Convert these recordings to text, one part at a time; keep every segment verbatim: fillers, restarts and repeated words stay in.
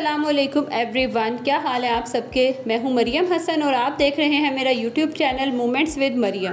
अस्सलामुअलैकुम एवरीवन, क्या हाल है आप सबके। मैं हूं मरियम हसन और आप देख रहे हैं मेरा YouTube channel moments with Mariam.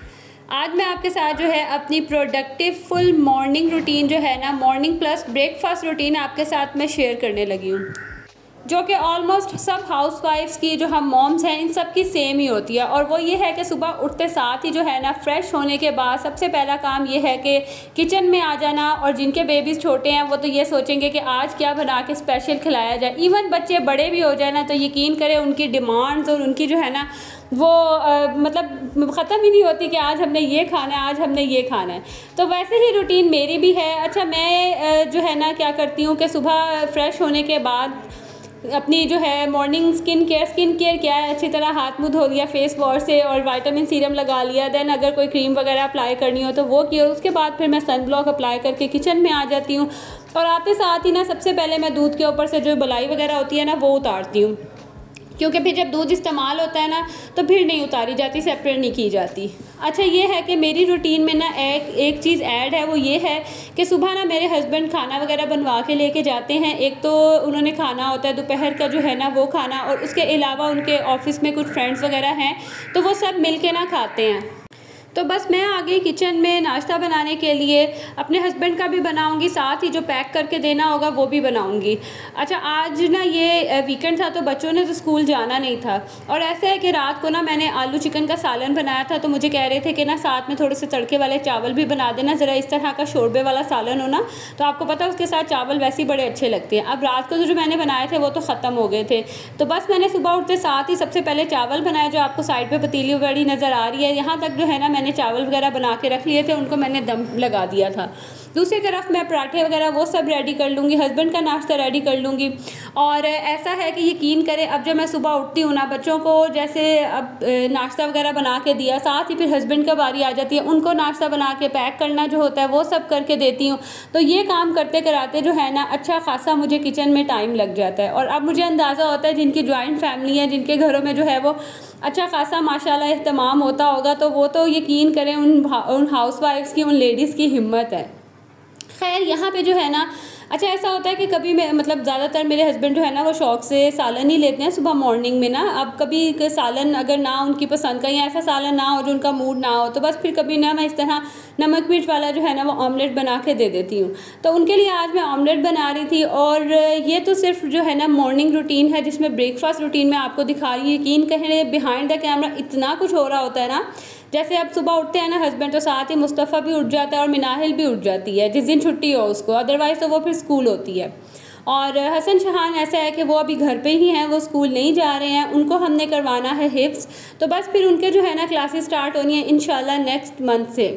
आज मैं आपके साथ जो है अपनी प्रोडक्टिव फुल मॉर्निंग रूटीन जो है ना, मॉर्निंग प्लस ब्रेकफास्ट रूटीन आपके साथ मैं शेयर करने लगी हूँ, जो कि ऑलमोस्ट सब हाउसवाइफ्स की, जो हम मॉम्स हैं, इन सब की सेम ही होती है। और वो ये है कि सुबह उठते साथ ही जो है ना, फ्रेश होने के बाद सबसे पहला काम ये है कि किचन में आ जाना। और जिनके बेबीज़ छोटे हैं वो तो ये सोचेंगे कि आज क्या बना के स्पेशल खिलाया जाए। इवन बच्चे बड़े भी हो जाए ना, तो यकीन करें उनकी डिमांड्स और उनकी जो है ना वो आ, मतलब ख़त्म ही नहीं होती कि आज हमने ये खाना है, आज हमने ये खाना है। तो वैसे ही रूटीन मेरी भी है। अच्छा, मैं जो है ना क्या करती हूँ कि सुबह फ्रेश होने के बाद अपनी जो है morning skin care skin care क्या है, अच्छी तरह हाथ मुँह धो लिया फेस वॉश से और विटामिन सीरम लगा लिया। देन अगर कोई क्रीम वगैरह अप्लाई करनी हो तो वो की, और उसके बाद फिर मैं सन ब्लॉक अप्लाई करके किचन में आ जाती हूँ। और आते साथ ही ना सबसे पहले मैं दूध के ऊपर से जो बलाई वगैरह होती है ना वो उतारती हूँ, क्योंकि फिर जब दूध इस्तेमाल होता है ना तो फिर नहीं उतारी जाती, सेपरेट नहीं की जाती। अच्छा, ये है कि मेरी रूटीन में ना एक एक चीज़ ऐड है, वो ये है कि सुबह ना मेरे हस्बैंड खाना वगैरह बनवा के लेके जाते हैं। एक तो उन्होंने खाना होता है दोपहर का जो है ना वो खाना, और उसके अलावा उनके ऑफिस में कुछ फ्रेंड्स वगैरह हैं तो वो सब मिल के ना खाते हैं। तो बस मैं आ गई किचन में नाश्ता बनाने के लिए। अपने हस्बैंड का भी बनाऊंगी, साथ ही जो पैक करके देना होगा वो भी बनाऊंगी। अच्छा, आज ना ये वीकेंड था तो बच्चों ने तो स्कूल जाना नहीं था, और ऐसे है कि रात को ना मैंने आलू चिकन का सालन बनाया था, तो मुझे कह रहे थे कि ना साथ में थोड़े से तड़के वाले चावल भी बना देना, ज़रा इस तरह का शोरबे वाला सालन हो ना, तो आपको पता है उसके साथ चावल वैसे ही बड़े अच्छे लगते हैं। अब रात को जो मैंने बनाए थे वो तो ख़त्म हो गए थे, तो बस मैंने सुबह उठते साथ ही सबसे पहले चावल बनाए, जो आपको साइड पर पतीली बड़ी नज़र आ रही है। यहाँ तक जो है ना मैंने चावल वगैरह बना के रख लिए थे, उनको मैंने दम लगा दिया था। दूसरी तरफ मैं पराठे वगैरह वो सब रेडी कर लूँगी, हस्बैंड का नाश्ता रेडी कर लूँगी। और ऐसा है कि यकीन करें, अब जब मैं सुबह उठती हूँ ना, बच्चों को जैसे अब नाश्ता वगैरह बना के दिया, साथ ही फिर हस्बैंड का बारी आ जाती है, उनको नाश्ता बना के पैक करना जो होता है वो सब करके देती हूँ। तो ये काम करते कराते जो है ना अच्छा खासा मुझे किचन में टाइम लग जाता है। और अब मुझे अंदाज़ा होता है जिनकी जॉइंट फैमिली है, जिनके घरों में जो है वो अच्छा खासा माशाल्लाह इस्तेमाम होता होगा, तो वो तो यकीन करें उन उन हाउसवाइफ्स की, उन लेडीज़ की हिम्मत है। खैर, यहाँ पे जो है ना अच्छा ऐसा होता है कि कभी मैं मतलब ज़्यादातर मेरे हस्बैंड जो है ना वो शौक़ से सालन ही लेते हैं सुबह मॉर्निंग में ना। अब कभी सालन अगर ना उनकी पसंद का या ऐसा सालन ना हो जो उनका मूड ना हो, तो बस फिर कभी ना मैं इस तरह नमक मिर्च वाला जो है ना वो ऑमलेट बना के दे देती हूँ। तो उनके लिए आज मैं ऑमलेट बना रही थी। और ये तो सिर्फ जो है ना मॉर्निंग रूटीन है, जिसमें ब्रेकफास्ट रूटीन में आपको दिखा रही है। यकीन करें बिहाइंड द कैमरा इतना कुछ हो रहा होता है ना। जैसे अब सुबह उठते हैं ना हस्बैंड, तो साथ ही मुस्तफ़ा भी उठ जाता है और मिनाहिल भी उठ जाती है, जिस दिन छुट्टी हो उसको, अदरवाइज़ तो वो फिर स्कूल होती है। और हसन शहान ऐसा है कि वो अभी घर पे ही हैं, वो स्कूल नहीं जा रहे हैं, उनको हमने करवाना है हिफ्स। तो बस फिर उनके जो है ना क्लासेस स्टार्ट होनी है इंशाल्लाह नेक्स्ट मंथ से।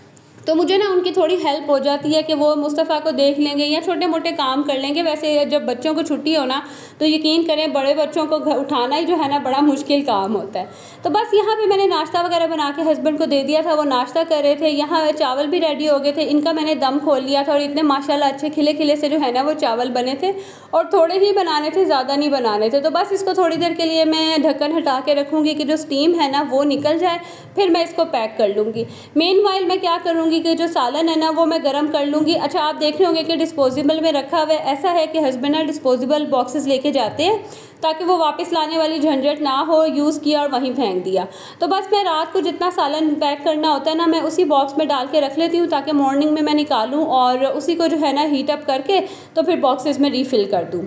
तो मुझे ना उनकी थोड़ी हेल्प हो जाती है कि वो मुस्तफ़ा को देख लेंगे या छोटे मोटे काम कर लेंगे। वैसे जब बच्चों को छुट्टी हो ना तो यकीन करें बड़े बच्चों को उठाना ही जो है ना बड़ा मुश्किल काम होता है। तो बस यहाँ पे मैंने नाश्ता वगैरह बना के हस्बैंड को दे दिया था, वो नाश्ता कर रहे थे। यहाँ चावल भी रेडी हो गए थे, इनका मैंने दम खोल लिया था, और इतने माशाल्लाह अच्छे खिले खिले से जो है ना वो चावल बने थे, और थोड़े ही बनाने थे, ज़्यादा नहीं बनाने थे। तो बस इसको थोड़ी देर के लिए मैं ढक्कन हटा के रखूँगी कि जो स्टीम है ना वो निकल जाए, फिर मैं इसको पैक कर लूँगी। मेनवाइल मैं क्या करूँगी कि जो सालन है ना वो मैं गरम कर लूँगी। अच्छा, आप देख रहे होंगे कि डिस्पोजेबल में रखा हुआ है। ऐसा है कि हस्बैंड ना डिस्पोजेबल बॉक्सेस लेके जाते हैं ताकि वो वापस लाने वाली झंझट ना हो, यूज़ किया और वहीं फेंक दिया। तो बस मैं रात को जितना सालन पैक करना होता है ना मैं उसी बॉक्स में डाल के रख लेती हूँ, ताकि मॉर्निंग में मैं निकालूँ और उसी को जो है ना हीट अप करके तो फिर बॉक्सेस में रीफ़िल कर दूँ।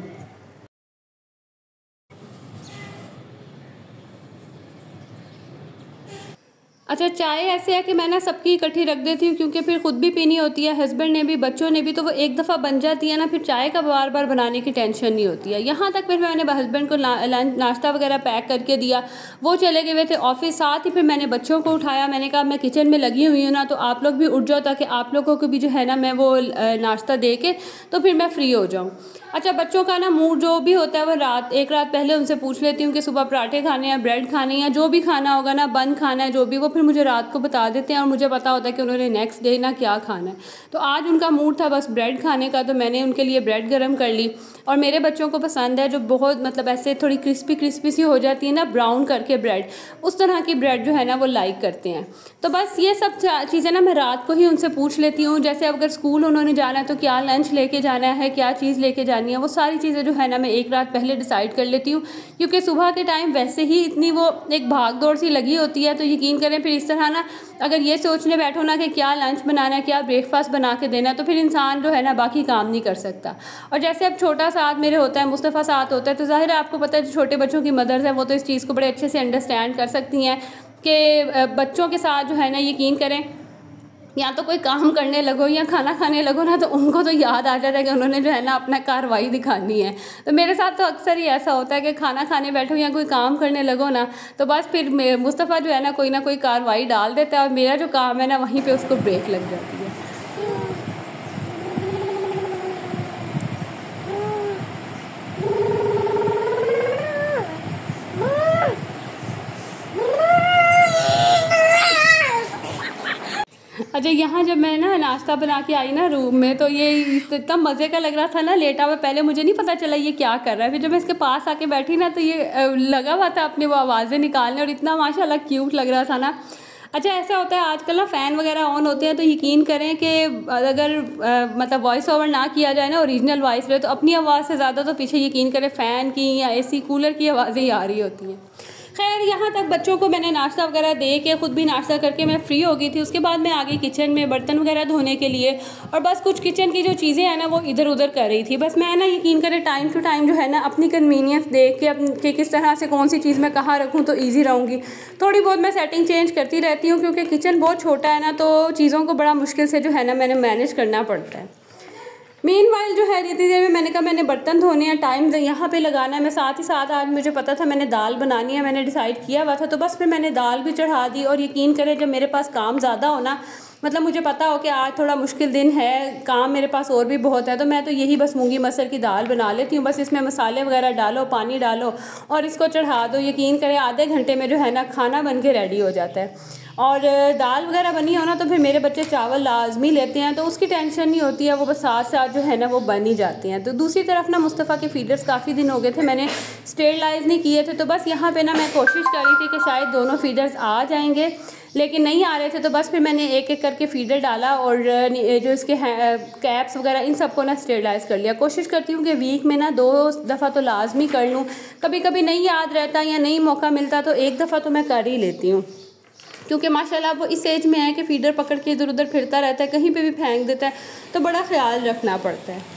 अच्छा, चाय ऐसे है कि मैं ना सबकी इकट्ठी रख देती हूँ, क्योंकि फिर ख़ुद भी पीनी होती है, हस्बैंड ने भी, बच्चों ने भी, तो वो एक दफ़ा बन जाती है ना, फिर चाय का बार बार बनाने की टेंशन नहीं होती है। यहाँ तक फिर मैंने हस्बैंड को लंच नाश्ता वगैरह पैक करके दिया, वो चले गए थे ऑफिस। साथ ही फिर मैंने बच्चों को उठाया, मैंने कहा मैं किचन में लगी हुई हूँ ना, तो आप लोग भी उठ जाओ ताकि आप लोगों को भी जो है ना मैं वो नाश्ता दे के तो फिर मैं फ्री हो जाऊँ। अच्छा, बच्चों का ना मूड जो भी होता है वो रात एक रात पहले उनसे पूछ लेती हूँ कि सुबह पराठे खाने हैं, ब्रेड खाने हैं, जो भी खाना होगा ना, बन खाना है, जो भी, वो फिर मुझे रात को बता देते हैं और मुझे पता होता है कि उन्होंने नेक्स्ट डे ना क्या खाना है। तो आज उनका मूड था बस ब्रेड खाने का, तो मैंने उनके लिए ब्रेड गर्म कर ली। और मेरे बच्चों को पसंद है जो बहुत मतलब ऐसे थोड़ी क्रिस्पी क्रिस्पी सी हो जाती है ना, ब्राउन करके ब्रेड, उस तरह की ब्रेड जो है ना वो लाइक करते हैं। तो बस ये सब चीज़ें ना मैं रात को ही उनसे पूछ लेती हूँ। जैसे अगर स्कूल उन्होंने जाना है तो क्या लंच लेके जाना है, क्या चीज़ लेके जानी है, वो सारी चीज़ें जो है ना मैं एक रात पहले डिसाइड कर लेती हूँ। क्योंकि सुबह के टाइम वैसे ही इतनी वो एक भाग दौड़ सी लगी होती है, तो यकीन करें फिर इस तरह ना अगर ये सोचने बैठो ना कि क्या लंच बनाना है, क्या ब्रेकफास्ट बना के देना है, तो फिर इंसान जो है ना बाकी काम नहीं कर सकता। और जैसे अब छोटा साथ मेरे होता है, मुस्तफ़ा साथ होता है, तो ज़ाहिर है आपको पता है जो छोटे बच्चों की मदर्स हैं वो तो इस चीज़ को बड़े अच्छे से अंडरस्टैंड कर सकती हैं कि बच्चों के साथ जो है ना यकीन करें या तो कोई काम करने लगो या खाना खाने लगो ना, तो उनको तो याद आ जाता है कि उन्होंने जो है ना अपना कार्रवाई दिखानी है। तो मेरे साथ तो अक्सर ही ऐसा होता है कि खाना खाने बैठो या कोई काम करने लगो ना, तो बस फिर मुस्तफ़ा जो है ना कोई ना कोई कार्रवाई डाल देता है और मेरा जो काम है ना वहीं पे उसको ब्रेक लग जाती है। अच्छा, यहाँ जब मैं ना नाश्ता बना के आई ना रूम में, तो ये इतना मज़े का लग रहा था ना लेटा हुआ, पहले मुझे नहीं पता चला ये क्या कर रहा है। फिर जब मैं इसके पास आके बैठी ना तो ये लगा हुआ था अपने वो आवाज़ें निकालने और इतना माशाल्लाह क्यूट लग रहा था ना। अच्छा, ऐसा होता है आजकल ना फ़ैन वगैरह ऑन होते हैं, तो यकीन करें कि अगर आ, मतलब वॉइस ओवर ना किया जाए ना, ओरिजिनल वॉइस रहे, तो अपनी आवाज़ से ज़्यादा तो पीछे यकीन करें फ़ैन की या एसी कूलर की आवाज़ें ही आ रही होती हैं। खैर, यहाँ तक बच्चों को मैंने नाश्ता वगैरह दे के ख़ुद भी नाश्ता करके मैं फ्री हो गई थी। उसके बाद मैं आ गई किचन में बर्तन वगैरह धोने के लिए, और बस कुछ किचन की जो चीज़ें हैं ना वो इधर उधर कर रही थी। बस मैं ना यकीन करें टाइम टू टाइम जो है ना अपनी कन्वीनियंस देख के अपनी कि किस तरह से कौन सी चीज़ मैं कहाँ रखूँ तो ईजी रहूँगी, थोड़ी बहुत मैं सेटिंग चेंज करती रहती हूँ, क्योंकि किचन बहुत छोटा है ना, तो चीज़ों को बड़ा मुश्किल से जो है ना मैंने मैनेज करना पड़ता है। मीनवाइल जो है इतनी देर में मैंने कहा मैंने बर्तन धोने हैं, टाइम यहाँ पे लगाना है। मैं साथ ही साथ आज मुझे पता था मैंने दाल बनानी है, मैंने डिसाइड किया हुआ था, तो बस फिर मैंने दाल भी चढ़ा दी। और यकीन करें जब मेरे पास काम ज़्यादा हो ना, मतलब मुझे पता हो कि आज थोड़ा मुश्किल दिन है, काम मेरे पास और भी बहुत है, तो मैं तो यही बस मूंगी मसर की दाल बना लेती हूँ। बस इसमें मसाले वगैरह डालो, पानी डालो और इसको चढ़ा दो। यकीन करें आधे घंटे में जो है ना खाना बन के रेडी हो जाता है। और दाल वगैरह बनी हो ना तो फिर मेरे बच्चे चावल लाजमी लेते हैं, तो उसकी टेंशन नहीं होती है, वो बस साथ साथ जो है ना वो बन ही जाती हैं। तो दूसरी तरफ ना मुस्तफ़ा के फीडर्स काफ़ी दिन हो गए थे मैंने स्टेरलाइज नहीं किए थे, तो बस यहाँ पे ना मैं कोशिश कर रही थी कि शायद दोनों फीडर्स आ जाएंगे, लेकिन नहीं आ रहे थे। तो बस फिर मैंने एक एक करके फीडर डाला और जो इसके कैप्स वगैरह इन सबको ना स्टेरलाइज कर लिया। कोशिश करती हूँ कि वीक में ना दो दफ़ा तो लाजमी कर लूँ, कभी कभी नहीं याद रहता या नहीं मौका मिलता तो एक दफ़ा तो मैं कर ही लेती हूँ, क्योंकि माशाल्लाह वो इस एज में है कि फीडर पकड़ के इधर उधर फिरता रहता है, कहीं पे भी फेंक देता है, तो बड़ा ख्याल रखना पड़ता है।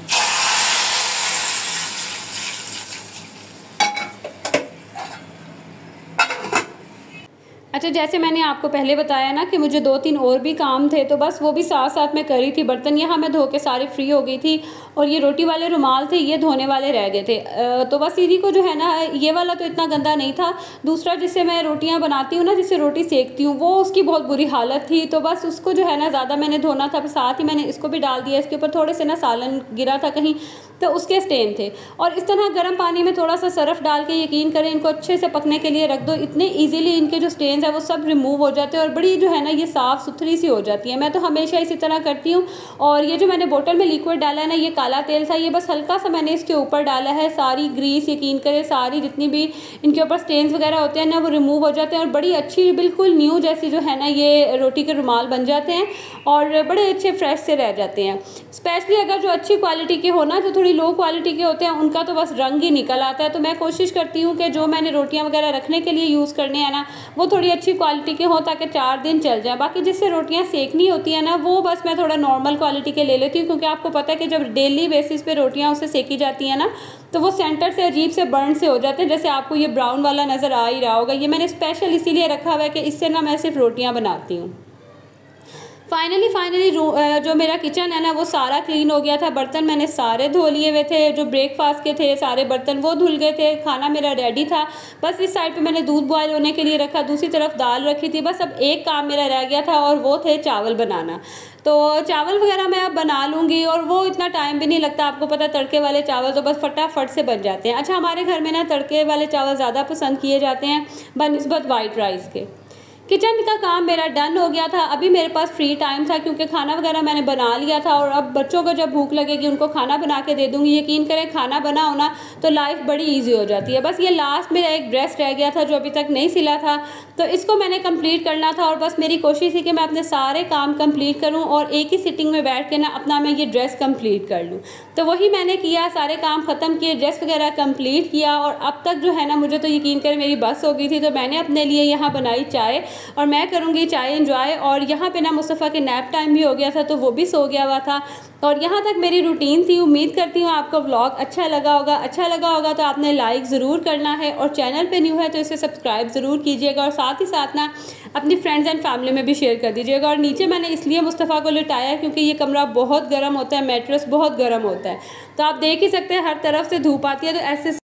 अच्छा, जैसे मैंने आपको पहले बताया ना कि मुझे दो तीन और भी काम थे, तो बस वो भी साथ साथ में कर रही थी। बर्तन यहाँ मैं धो के सारे फ्री हो गई थी, और ये रोटी वाले रुमाल थे ये धोने वाले रह गए थे। तो बस इन्हीं को जो है ना, ये वाला तो इतना गंदा नहीं था, दूसरा जिससे मैं रोटियाँ बनाती हूँ ना, जिससे रोटी सेकती हूँ, वो उसकी बहुत बुरी हालत थी। तो बस उसको जो है ना ज़्यादा मैंने धोना था, साथ ही मैंने इसको भी डाल दिया। इसके ऊपर थोड़े से ना सालन गिरा था कहीं, तो उसके स्टेन थे। और इस तरह गर्म पानी में थोड़ा सा सरफ डाल के यकीन करें इनको अच्छे से पकने के लिए रख दो, इतने ईजीली इनके जो स्टेन्स है वो सब रिमूव हो जाते हैं और बड़ी जो है ना ये साफ़ सुथरी सी हो जाती है। मैं तो हमेशा इसी तरह करती हूँ। और ये जो मैंने बोतल में लिक्विड डाला है ना, ये काला तेल था, ये बस हल्का सा मैंने इसके ऊपर डाला है। सारी ग्रीस यकीन करें सारी जितनी भी इनके ऊपर स्टेन्स वगैरह होते हैं ना वो रिमूव हो जाते हैं, और बड़ी अच्छी बिल्कुल न्यू जैसी जो है ना ये रोटी के रुमाल बन जाते हैं और बड़े अच्छे फ्रेश से रह जाते हैं। स्पेशली अगर जो अच्छी क्वालिटी के हो ना, जो थोड़ी लो क्वालिटी के होते हैं उनका तो बस रंग ही निकल आता है। तो मैं कोशिश करती हूँ कि जो मैंने रोटियाँ वगैरह रखने के लिए यूज़ करने हैं ना, वो थोड़ी अच्छी क्वालिटी के हों ताकि चार दिन चल जाए। बाकी जिससे रोटियाँ सेकनी होती हैं ना, वो बस मैं थोड़ा नॉर्मल क्वालिटी के ले लेती हूँ, क्योंकि आपको पता है कि जब डेली बेसिस पे रोटियाँ उससे सेकी जाती हैं ना, तो वो सेंटर से अजीब से बर्न से हो जाते हैं। जैसे आपको ये ब्राउन वाला नज़र आ ही रहा होगा, ये मैंने स्पेशल इसीलिए रखा हुआ है कि इससे ना मैं सिर्फ रोटियाँ बनाती हूँ। फाइनली फाइनली जो मेरा किचन है ना वो सारा क्लीन हो गया था। बर्तन मैंने सारे धो लिए हुए थे, जो ब्रेकफास्ट के थे सारे बर्तन वो धुल गए थे। खाना मेरा रेडी था, बस इस साइड पे मैंने दूध बॉयल होने के लिए रखा, दूसरी तरफ दाल रखी थी। बस अब एक काम मेरा रह गया था और वो थे चावल बनाना। तो चावल वगैरह मैं अब बना लूँगी और वो इतना टाइम भी नहीं लगता। आपको पता तड़के वाले चावल तो बस फटाफट से बन जाते हैं। अच्छा, हमारे घर में ना तड़के वाले चावल ज़्यादा पसंद किए जाते हैं बनिस्बत वाइट राइस के। किचन का काम मेरा डन हो गया था। अभी मेरे पास फ्री टाइम था क्योंकि खाना वगैरह मैंने बना लिया था और अब बच्चों को जब भूख लगेगी उनको खाना बना के दे दूँगी। यकीन करें खाना बना होना तो लाइफ बड़ी इजी हो जाती है। बस ये लास्ट में एक ड्रेस रह गया था जो अभी तक नहीं सिला था, तो इसको मैंने कंप्लीट करना था और बस मेरी कोशिश थी कि मैं अपने सारे काम कंप्लीट करूँ और एक ही सिटिंग में बैठ के ना अपना मैं ये ड्रेस कंप्लीट कर लूँ। तो वही मैंने किया, सारे काम ख़त्म किए, ड्रेस वगैरह कंप्लीट किया और अब तक जो है ना मुझे तो यकीन करें मेरी बस हो गई थी। तो मैंने अपने लिए यहाँ बनाई चाय और मैं करूँगी चाय एंजॉय। और यहाँ पे ना मुस्तफ़ा के नैप टाइम भी हो गया था तो वो भी सो गया हुआ था और यहाँ तक मेरी रूटीन थी। उम्मीद करती हूँ आपको व्लॉग अच्छा लगा होगा। अच्छा लगा होगा तो आपने लाइक ज़रूर करना है और चैनल पे न्यू है तो इसे सब्सक्राइब ज़रूर कीजिएगा और साथ ही साथ ना अपनी फ्रेंड्स एंड फैमिली में भी शेयर कर दीजिएगा। और नीचे मैंने इसलिए मुस्तफ़ा को लिटाया क्योंकि ये कमरा बहुत गर्म होता है, मैट्रेस बहुत गर्म होता है, तो आप देख ही सकते हैं हर तरफ से धूप आती है, तो ऐसे